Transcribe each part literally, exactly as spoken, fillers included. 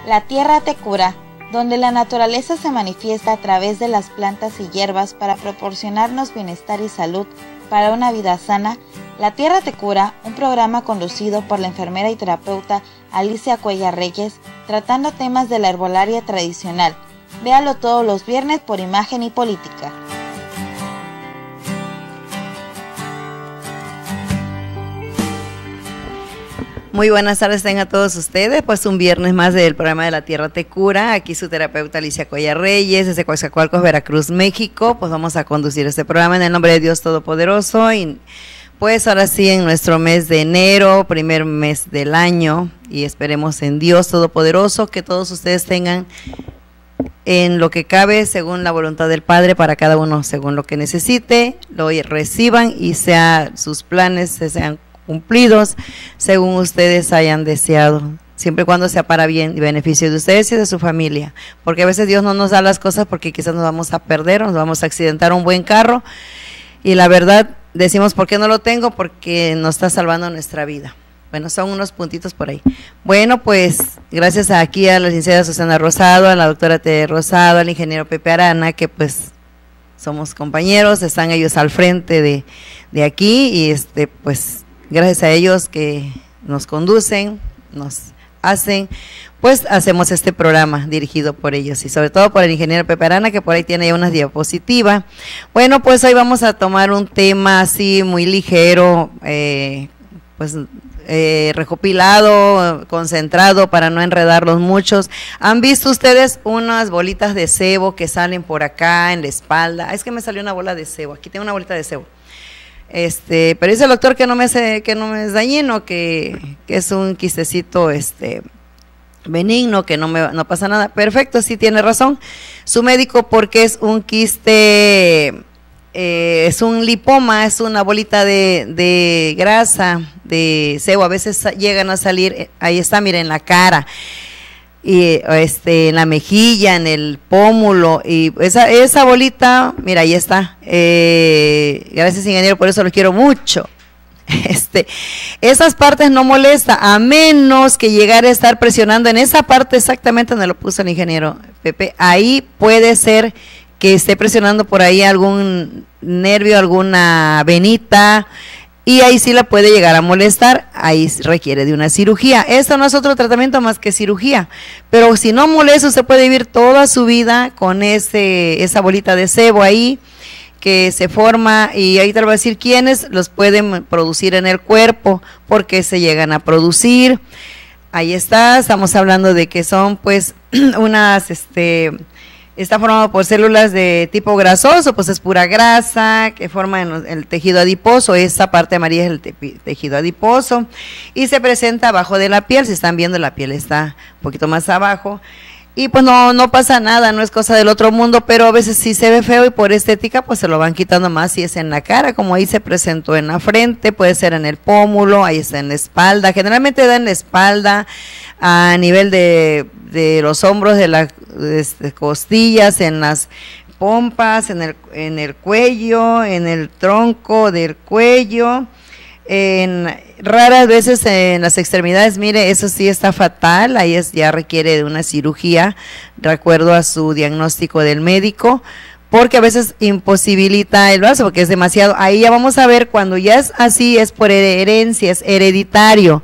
La tierra te cura, donde la naturaleza se manifiesta a través de las plantas y hierbas para proporcionarnos bienestar y salud para una vida sana. La Tierra te cura, un programa conducido por la enfermera y terapeuta Alicia Cuellar Reyes, tratando temas de la herbolaria tradicional. Véalo todos los viernes por Imagen y Política. Muy buenas tardes tengan todos ustedes, pues un viernes más del programa de La Tierra te cura, aquí su terapeuta Alicia Cuellar Reyes, desde Coatzacoalcos, Veracruz, México, pues vamos a conducir este programa en el nombre de Dios Todopoderoso y pues ahora sí en nuestro mes de enero, primer mes del año, y esperemos en Dios Todopoderoso que todos ustedes tengan en lo que cabe según la voluntad del Padre para cada uno, según lo que necesite, lo reciban y sea sus planes se sean cumplidos según ustedes hayan deseado, siempre y cuando sea para bien y beneficio de ustedes y de su familia, porque a veces Dios no nos da las cosas porque quizás nos vamos a perder, nos vamos a accidentar un buen carro y la verdad decimos, ¿por qué no lo tengo? Porque nos está salvando nuestra vida. Bueno, son unos puntitos por ahí. Bueno, pues gracias aquí a la licenciada Susana Rosado, a la doctora T. Rosado, al ingeniero Pepe Arana, que pues somos compañeros, están ellos al frente de, de aquí y este pues gracias a ellos que nos conducen, nos hacen, pues hacemos este programa dirigido por ellos y sobre todo por el ingeniero Pepe Arana, que por ahí tiene ya unas diapositivas. Bueno, pues hoy vamos a tomar un tema así muy ligero, eh, pues eh, recopilado, concentrado para no enredarlos muchos. ¿Han visto ustedes unas bolitas de cebo que salen por acá en la espalda? Es que me salió una bola de cebo, aquí tengo una bolita de cebo. Este, pero dice el doctor que no me hace, que no me es dañino, que, que es un quistecito este benigno, que no me no pasa nada. Perfecto, sí tiene razón su médico, porque es un quiste, eh, es un lipoma, es una bolita de, de grasa, de sebo, a veces llegan a salir, ahí está, miren, en la cara, y este en la mejilla, en el pómulo, y esa, esa bolita, mira, ahí está, eh, gracias ingeniero, por eso lo quiero mucho. Este, esas partes no molesta, a menos que llegara a estar presionando en esa parte exactamente donde lo puso el ingeniero Pepe, ahí puede ser que esté presionando por ahí algún nervio, alguna venita, y ahí sí la puede llegar a molestar, ahí requiere de una cirugía. Esto no es otro tratamiento más que cirugía, pero si no molesta, usted puede vivir toda su vida con ese, esa bolita de sebo ahí, que se forma, y ahí te voy a decir quiénes los pueden producir en el cuerpo, porque se llegan a producir. Ahí está, estamos hablando de que son pues unas, este... está formado por células de tipo grasoso, pues es pura grasa que forman el tejido adiposo, esta parte amarilla es el te tejido adiposo y se presenta abajo de la piel, si están viendo la piel está un poquito más abajo y pues no, no pasa nada, no es cosa del otro mundo, pero a veces sí se ve feo y por estética pues se lo van quitando más si es en la cara, como ahí se presentó en la frente, puede ser en el pómulo, ahí está en la espalda, generalmente da en la espalda, a nivel de, de los hombros, de las de costillas, en las pompas, en el, en el cuello, en el tronco del cuello, en raras veces en las extremidades. Mire, eso sí está fatal, ahí es, ya requiere de una cirugía, de acuerdo a su diagnóstico del médico, porque a veces imposibilita el brazo, porque es demasiado. Ahí ya vamos a ver, cuando ya es así, es por herencia, es hereditario.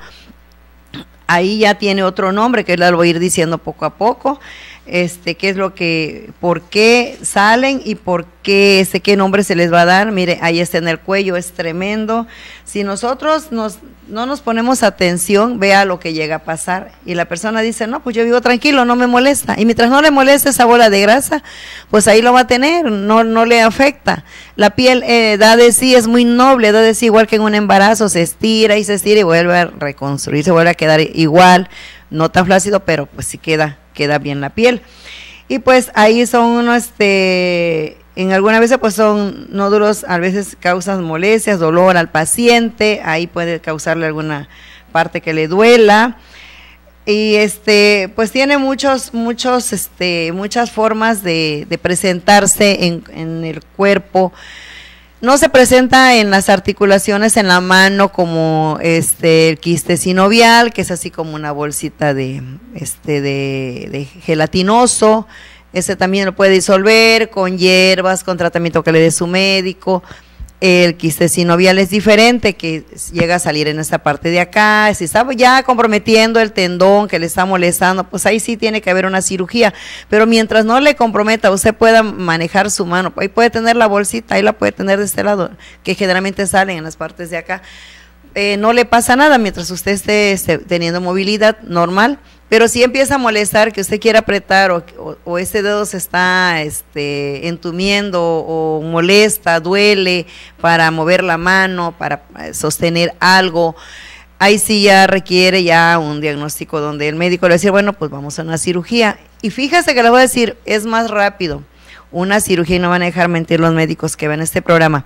Ahí ya tiene otro nombre que lo voy a ir diciendo poco a poco, este, qué es lo que, por qué salen y por qué, este, qué nombre se les va a dar. Mire, ahí está en el cuello, es tremendo. Si nosotros nos, no nos ponemos atención, vea lo que llega a pasar. Y la persona dice, no, pues yo vivo tranquilo, no me molesta. Y mientras no le moleste esa bola de grasa, pues ahí lo va a tener, no, no le afecta. La piel eh, da de sí, es muy noble, da de sí, igual que en un embarazo, se estira y se estira y vuelve a reconstruir, se vuelve a quedar igual, no tan flácido, pero pues sí queda, queda bien la piel. Y pues ahí son unos, este, en algunas veces pues son nódulos, a veces causan molestias, dolor al paciente, ahí puede causarle alguna parte que le duela. Y este, pues tiene muchos, muchos, este, muchas formas de, de presentarse en, en el cuerpo. No se presenta en las articulaciones en la mano como este el quiste sinovial, que es así como una bolsita de este de, de gelatinoso. Ese también lo puede disolver con hierbas, con tratamiento que le dé su médico. El quiste sinovial es diferente, que llega a salir en esta parte de acá. Si está ya comprometiendo el tendón que le está molestando, pues ahí sí tiene que haber una cirugía. Pero mientras no le comprometa, usted pueda manejar su mano. Ahí puede tener la bolsita, ahí la puede tener de este lado, que generalmente salen en las partes de acá. Eh, no le pasa nada mientras usted esté, esté teniendo movilidad normal. Pero si empieza a molestar, que usted quiera apretar o, o, o ese dedo se está este, entumiendo o molesta, duele para mover la mano, para sostener algo, ahí sí ya requiere ya un diagnóstico donde el médico le va a decir, bueno, pues vamos a una cirugía. Y fíjese que le voy a decir, es más rápido una cirugía, y no van a dejar mentir los médicos que ven este programa.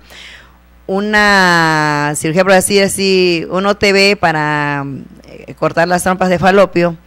Una cirugía, por así decir, un O T B para eh, cortar las trompas de falopio.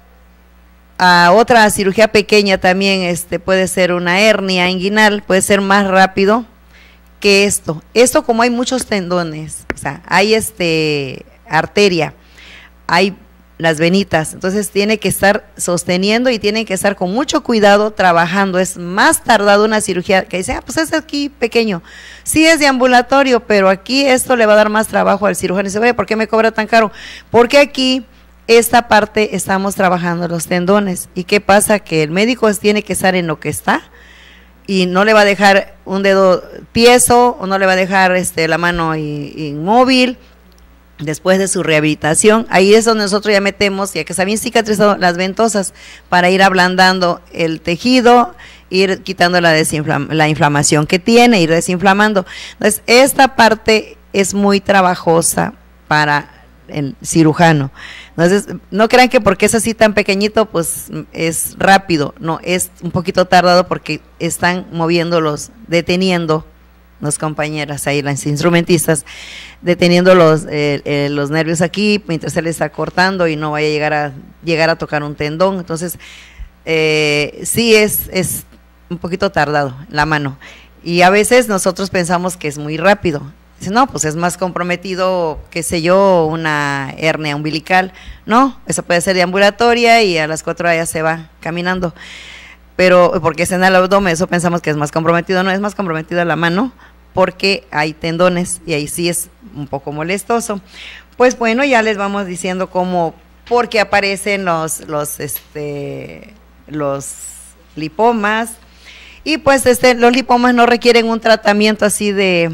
A otra cirugía pequeña también este, puede ser una hernia inguinal, puede ser más rápido que esto. Esto como hay muchos tendones, o sea, hay este arteria, hay las venitas, entonces tiene que estar sosteniendo y tiene que estar con mucho cuidado trabajando. Es más tardado una cirugía que dice, ah, pues es aquí pequeño, sí es de ambulatorio, pero aquí esto le va a dar más trabajo al cirujano. Y dice, oye, ¿por qué me cobra tan caro? Porque aquí esta parte estamos trabajando los tendones. ¿Y qué pasa? Que el médico tiene que estar en lo que está y no le va a dejar un dedo tieso o no le va a dejar este, la mano inmóvil después de su rehabilitación. Ahí es donde nosotros ya metemos, ya que está bien cicatrizado, las ventosas para ir ablandando el tejido, ir quitando la, desinflam la inflamación que tiene, ir desinflamando. Entonces, esta parte es muy trabajosa para el cirujano. Entonces, no crean que porque es así tan pequeñito, pues es rápido. No, es un poquito tardado porque están moviéndolos, deteniendo las compañeras ahí, las instrumentistas, deteniendo los, eh, eh, los nervios aquí, mientras él está cortando y no vaya a llegar a, llegar a tocar un tendón. Entonces, eh, sí es, es un poquito tardado la mano. Y a veces nosotros pensamos que es muy rápido. Dice, no, pues es más comprometido, qué sé yo, una hernia umbilical. No, eso puede ser de ambulatoria y a las cuatro horas ya se va caminando. Pero porque es en el abdomen, eso pensamos que es más comprometido. No, es más comprometido la mano porque hay tendones y ahí sí es un poco molestoso. Pues bueno, ya les vamos diciendo cómo, porque aparecen los, los, este, los lipomas. Y pues este, los lipomas no requieren un tratamiento así de...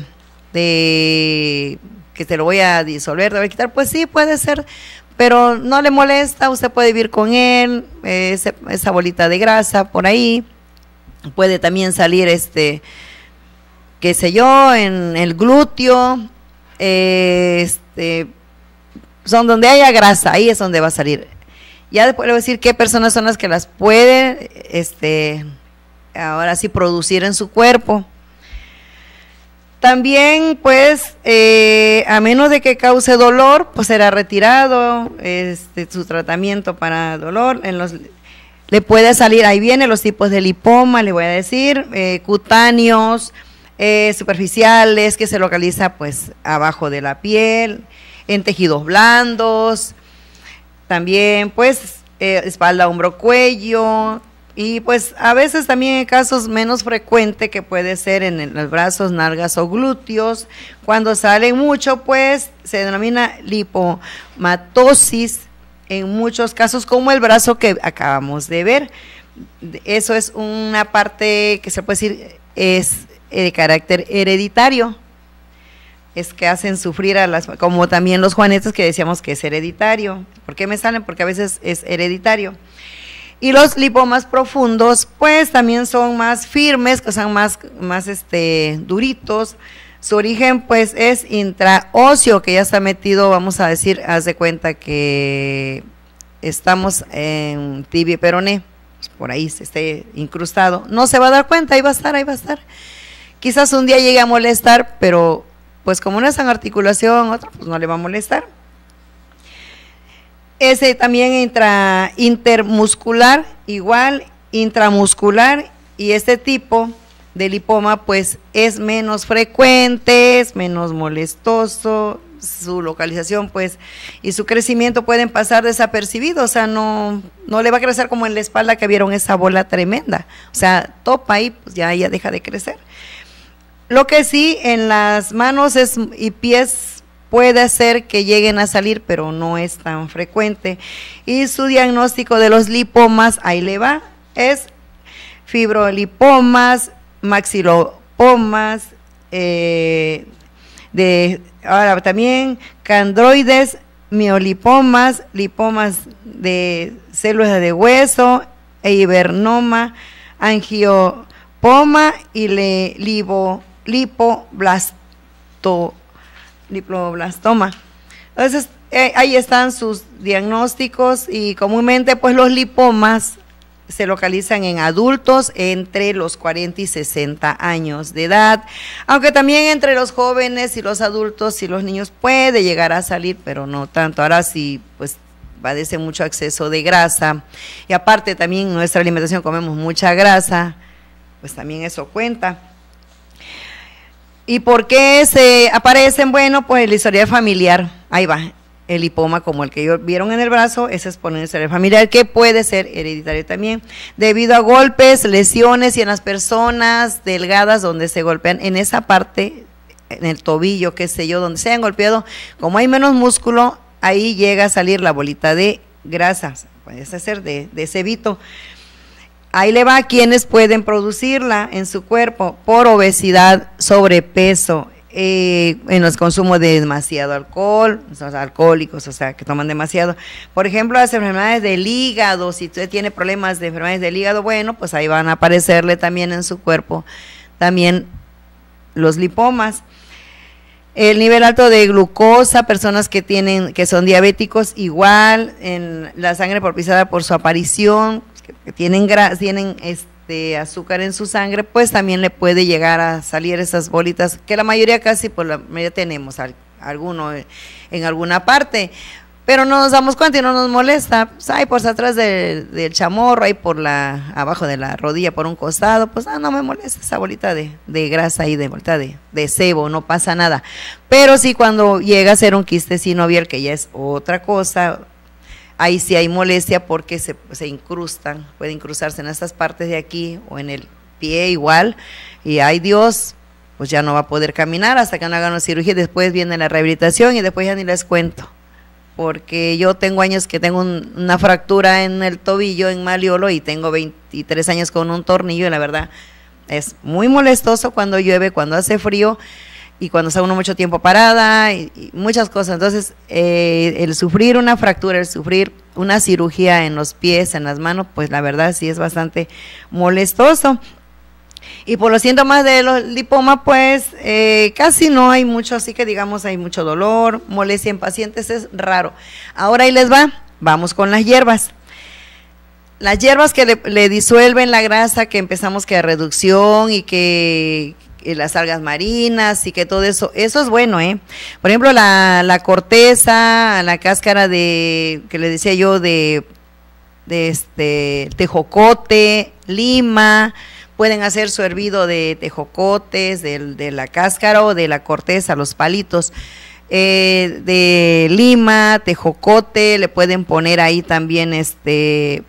de que te lo voy a disolver, te voy a quitar, pues sí, puede ser, pero no le molesta, usted puede vivir con él, eh, ese, esa bolita de grasa por ahí, puede también salir, este, qué sé yo, en el glúteo, eh, este, son donde haya grasa, ahí es donde va a salir. Ya después le voy a decir qué personas son las que las pueden, este, ahora sí producir en su cuerpo. También, pues, eh, a menos de que cause dolor, pues será retirado este, su tratamiento para dolor. En los, le puede salir, ahí vienen los tipos de lipoma, le voy a decir, eh, cutáneos, eh, superficiales, que se localiza pues abajo de la piel, en tejidos blandos, también pues eh, espalda, hombro, cuello. Y pues a veces también en casos menos frecuentes que puede ser en, el, en los brazos, nalgas o glúteos, cuando salen mucho pues se denomina lipomatosis en muchos casos, como el brazo que acabamos de ver. Eso es una parte que se puede decir es de carácter hereditario, es que hacen sufrir a las, como también los juanetes que decíamos que es hereditario. ¿Por qué me salen? Porque a veces es hereditario. Y los lipomas profundos, pues también son más firmes, que son más, más este, duritos. Su origen, pues, es intraóseo, que ya está metido, vamos a decir, haz de cuenta que estamos en tibia y peroné, pues por ahí se esté incrustado. No se va a dar cuenta, ahí va a estar, ahí va a estar. Quizás un día llegue a molestar, pero pues como no es en articulación, otro, pues no le va a molestar. Ese también intra, intermuscular, igual, intramuscular, y este tipo de lipoma, pues es menos frecuente, es menos molestoso, su localización pues y su crecimiento pueden pasar desapercibidos, o sea, no, no le va a crecer como en la espalda que vieron esa bola tremenda, o sea, topa ahí, pues ya ella deja de crecer. Lo que sí en las manos es, y pies puede ser que lleguen a salir, pero no es tan frecuente. Y su diagnóstico de los lipomas, ahí le va, es fibrolipomas, maxilopomas, eh, de, ahora también candroides, miolipomas, lipomas de células de hueso, hibernoma, angiopoma y le, libo, lipoblasto, lipoblastoma. Entonces, eh, ahí están sus diagnósticos y comúnmente pues los lipomas se localizan en adultos entre los cuarenta y sesenta años de edad, aunque también entre los jóvenes y los adultos y los niños puede llegar a salir, pero no tanto. Ahora sí, pues padece mucho exceso de grasa y aparte también en nuestra alimentación comemos mucha grasa, pues también eso cuenta. ¿Y por qué se aparecen? Bueno, pues el historial familiar, ahí va, el lipoma como el que vieron en el brazo, ese es por el historial familiar, que puede ser hereditario también, debido a golpes, lesiones y en las personas delgadas donde se golpean, en esa parte, en el tobillo, qué sé yo, donde se hayan golpeado, como hay menos músculo, ahí llega a salir la bolita de grasa, puede ser de, de cebito. Ahí le va a quienes pueden producirla en su cuerpo por obesidad, sobrepeso, eh, en los consumos de demasiado alcohol, o sea, alcohólicos, o sea, que toman demasiado. Por ejemplo, las enfermedades del hígado, si usted tiene problemas de enfermedades del hígado, bueno, pues ahí van a aparecerle también en su cuerpo, también los lipomas. El nivel alto de glucosa, personas que tienen, que son diabéticos, igual, en la sangre propiciada por su aparición, que tienen, tienen este azúcar en su sangre, pues también le puede llegar a salir esas bolitas, que la mayoría casi, por la mayoría tenemos al, alguno en alguna parte, pero no nos damos cuenta y no nos molesta, pues ahí por atrás del, del chamorro, ahí por la, abajo de la rodilla, por un costado, pues ah, no me molesta esa bolita de, de grasa ahí, de bolita de, de sebo, no pasa nada, pero sí cuando llega a ser un quiste sinovial, que ya es otra cosa, ahí sí hay molestia porque se, se incrustan, puede incrustarse en estas partes de aquí o en el pie igual, y ay Dios, pues ya no va a poder caminar hasta que no hagan una cirugía, después viene la rehabilitación y después ya ni les cuento, porque yo tengo años que tengo un, una fractura en el tobillo, en Maliolo, y tengo veintitrés años con un tornillo, y la verdad es muy molestoso cuando llueve, cuando hace frío, y cuando está uno mucho tiempo parada, y, y muchas cosas. Entonces, eh, el sufrir una fractura, el sufrir una cirugía en los pies, en las manos, pues la verdad sí es bastante molestoso. Y por los síntomas de los lipomas, pues eh, casi no hay mucho, así que digamos hay mucho dolor, molestia en pacientes, es raro. Ahora ahí les va, vamos con las hierbas. Las hierbas que le, le disuelven la grasa, que empezamos que a reducción y que... las algas marinas y que todo eso, eso es bueno, ¿eh? Por ejemplo, la, la corteza, la cáscara de, que le decía yo, de, de este tejocote, lima, pueden hacer su hervido de tejocotes, de, de la cáscara o de la corteza, los palitos, eh, de lima, tejocote, le pueden poner ahí también este,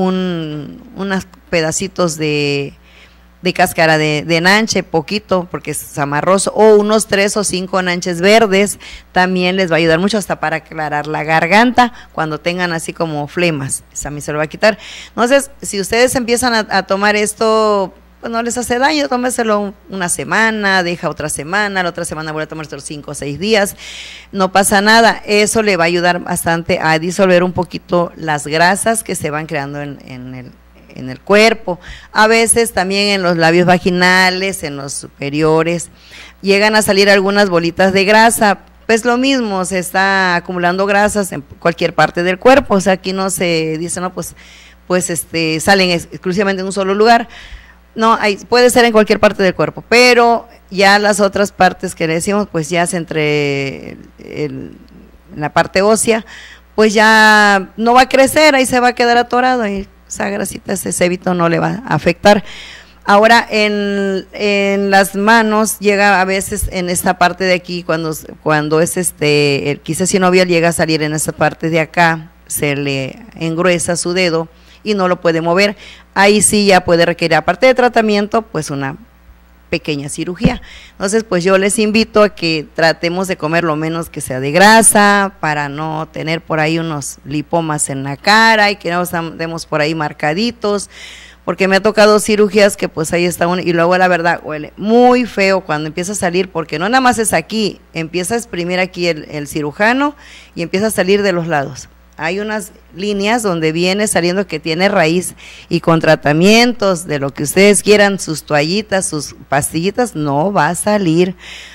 un, unos pedacitos de de cáscara de, de nanche, poquito, porque es amarroso, o unos tres o cinco nanches verdes, también les va a ayudar mucho hasta para aclarar la garganta, cuando tengan así como flemas, esa a mí se lo va a quitar. Entonces, si ustedes empiezan a, a tomar esto, pues no les hace daño, tómeselo una semana, deja otra semana, la otra semana vuelve a tomar otros cinco o seis días, no pasa nada, eso le va a ayudar bastante a disolver un poquito las grasas que se van creando en, en el en el cuerpo, a veces también en los labios vaginales, en los superiores, llegan a salir algunas bolitas de grasa, pues lo mismo, se está acumulando grasas en cualquier parte del cuerpo, o sea, aquí no se dice, no, pues, pues este, salen exclusivamente en un solo lugar, no, hay, puede ser en cualquier parte del cuerpo, pero ya las otras partes que le decimos, pues ya es entre el, el, la parte ósea, pues ya no va a crecer, ahí se va a quedar atorado, ahí esa grasita, ese cebito no le va a afectar. Ahora en, en las manos llega a veces en esta parte de aquí, cuando, cuando es este, el quiste sinovial llega a salir en esta parte de acá, se le engruesa su dedo y no lo puede mover. Ahí sí ya puede requerir, aparte de tratamiento, pues una pequeña cirugía. Entonces, pues yo les invito a que tratemos de comer lo menos que sea de grasa, para no tener por ahí unos lipomas en la cara y que no estemos por ahí marcaditos, porque me ha tocado cirugías que pues ahí está uno, y luego la verdad huele muy feo cuando empieza a salir, porque no nada más es aquí, empieza a exprimir aquí el, el cirujano y empieza a salir de los lados. Hay unas líneas donde viene saliendo que tiene raíz, y con tratamientos de lo que ustedes quieran, sus toallitas, sus pastillitas, no va a salir.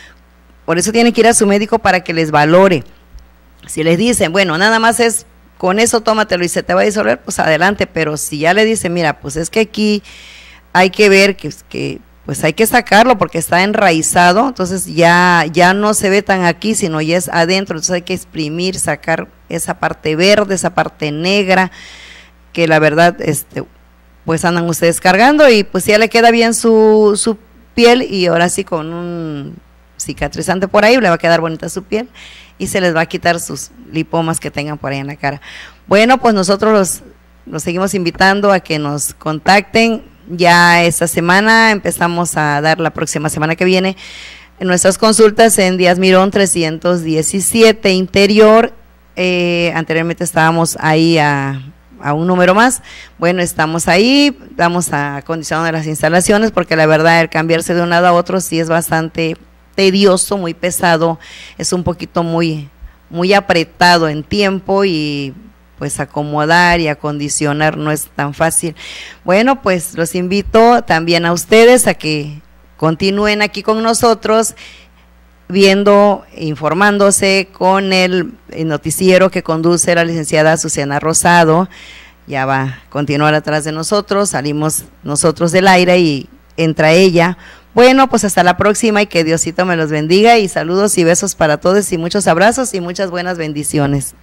Por eso tienen que ir a su médico para que les valore. Si les dicen, bueno, nada más es con eso, tómatelo y se te va a disolver, pues adelante, pero si ya le dicen, mira, pues es que aquí hay que ver que, que pues hay que sacarlo porque está enraizado, entonces ya, ya no se ve tan aquí, sino ya es adentro, entonces hay que exprimir, sacar esa parte verde, esa parte negra, que la verdad, este, pues andan ustedes cargando, y pues ya le queda bien su, su piel, y ahora sí con un cicatrizante por ahí le va a quedar bonita su piel, y se les va a quitar sus lipomas que tengan por ahí en la cara. Bueno, pues nosotros los, los seguimos invitando a que nos contacten. Ya esta semana empezamos a dar, la próxima semana que viene, en nuestras consultas en Díaz Mirón trescientos diecisiete interior. Eh, anteriormente estábamos ahí a, a un número más. Bueno, estamos ahí, vamos a acondicionar las instalaciones, porque la verdad el cambiarse de un lado a otro sí es bastante tedioso, muy pesado, es un poquito muy, muy apretado en tiempo, y pues acomodar y acondicionar no es tan fácil. Bueno, pues los invito también a ustedes a que continúen aquí con nosotros, viendo, informándose con el, el noticiero que conduce la licenciada Susana Rosado. Ya va a continuar atrás de nosotros, salimos nosotros del aire y entra ella. Bueno, pues hasta la próxima, y que Diosito me los bendiga, y saludos y besos para todos, y muchos abrazos y muchas buenas bendiciones.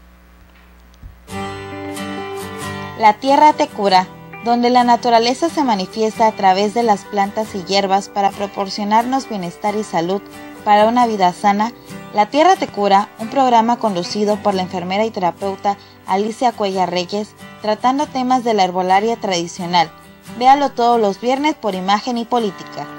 La tierra te cura, donde la naturaleza se manifiesta a través de las plantas y hierbas para proporcionarnos bienestar y salud para una vida sana. La tierra te cura, un programa conducido por la enfermera y terapeuta Alicia Cuellar Reyes, tratando temas de la herbolaria tradicional. Véalo todos los viernes por Imagen y Política.